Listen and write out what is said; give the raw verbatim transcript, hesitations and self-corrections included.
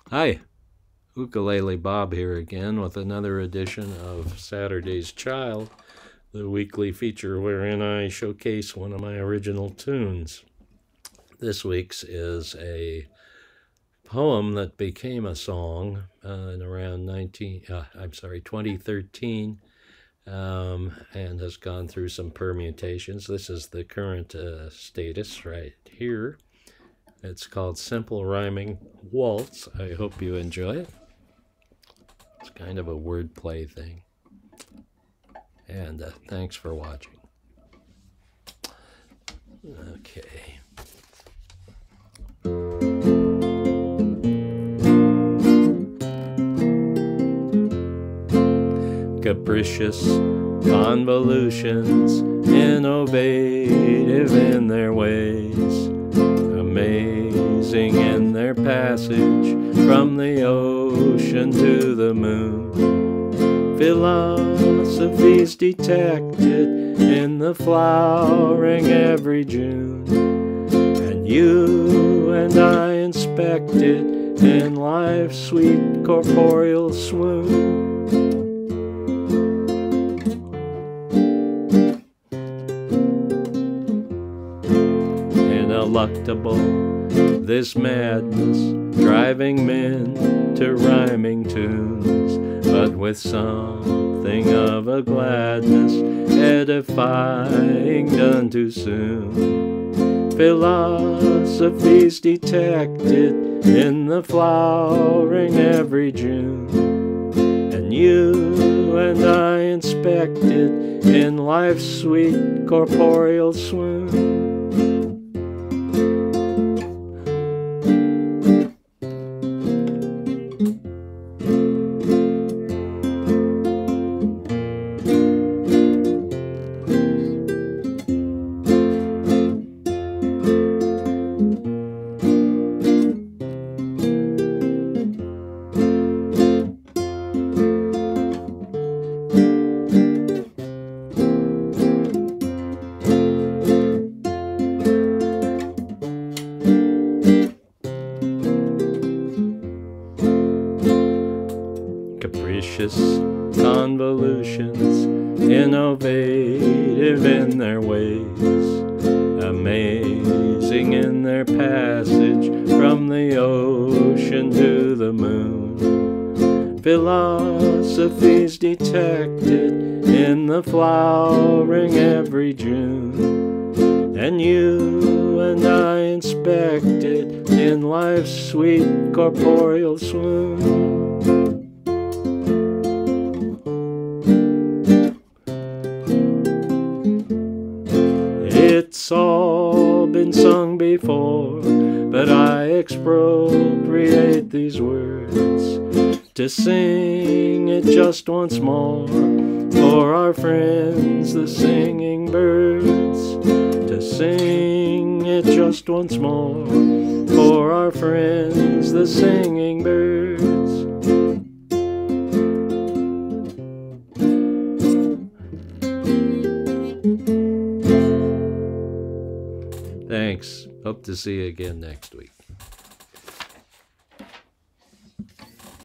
Hi, Ukulele Bob here again with another edition of Saturday's Child, the weekly feature wherein I showcase one of my original tunes. This week's is a poem that became a song uh, in around nineteen, uh, I'm sorry, twenty thirteen, um, and has gone through some permutations. This is the current uh, status right here. It's called Simple Rhyming Waltz. I hope you enjoy it. It's kind of a wordplay thing. And uh, thanks for watching. Okay. Capricious convolutions, innovative in their ways, amazing in their passage from the ocean to the moon. Philosophies detected in the flowering every June, and you and I inspected in life's sweet corporeal swoon. Ineluctable, this madness, driving men to rhyming tunes, but with something of a gladness, edifying done too soon. Philosophies detected in the flowering every June, and you and I inspected in life's sweet corporeal swoon. Capricious convolutions, innovative in their ways, amazing in their passage from the ocean to the moon. Philosophies detected in the flowering every June, and you and I inspected in life's sweet corporeal swoon. It's all been sung before, but I expropriate these words to sing it just once more for our friends the singing birds, to sing it just once more for our friends the singing birds. Thanks. Hope to see you again next week.